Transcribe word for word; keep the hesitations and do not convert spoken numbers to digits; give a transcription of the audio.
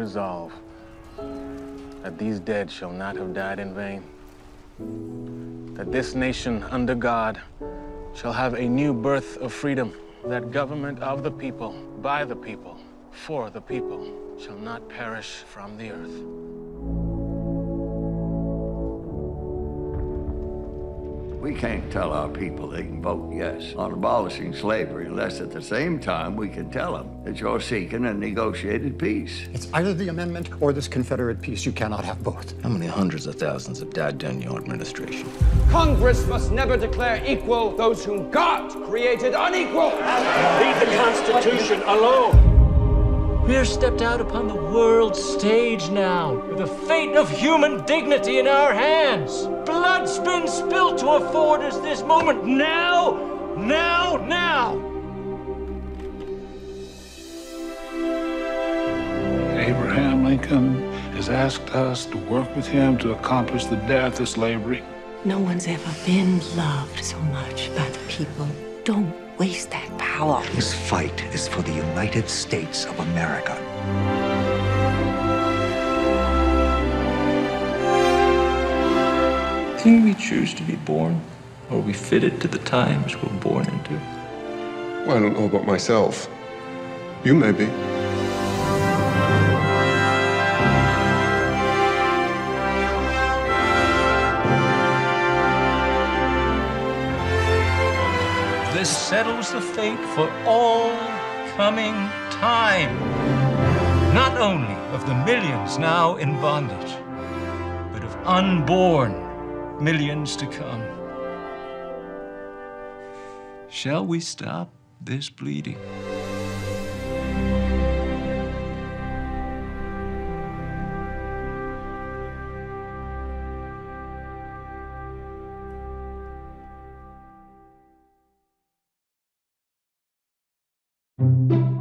resolve that these dead shall not have died in vain, that this nation under God shall have a new birth of freedom, that government of the people, by the people, for the people, shall not perish from the earth. We can't tell our people they can vote yes on abolishing slavery unless at the same time we can tell them that you're seeking a negotiated peace. It's either the amendment or this Confederate peace. You cannot have both. How many hundreds of thousands have died during your administration? Congress must never declare equal those whom God created unequal. Leave the Constitution alone. We're stepped out upon the world stage now, with the fate of human dignity in our hands. Blood's been spilt to afford us this moment. Now, now, now! Abraham Lincoln has asked us to work with him to accomplish the death of slavery. No one's ever been loved so much by the people. Don't waste that power. This fight is for the United States of America. Didn't we choose to be born? Or are we fitted to the times we're born into? Well, I don't know about myself. You may be. This settles the fate for all coming time. Not only of the millions now in bondage, but of unborn millions to come. Shall we stop this bleeding? Thank you.